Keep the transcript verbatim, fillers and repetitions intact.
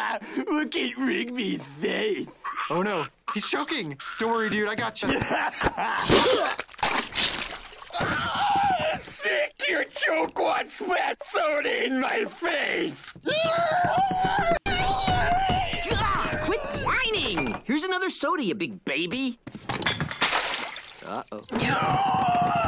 Look at Rigby's face. Oh no, he's choking. Don't worry, dude, I gotcha. Sick, your choke wad spat soda in my face. Quit whining. Here's another soda, you big baby. Uh-oh.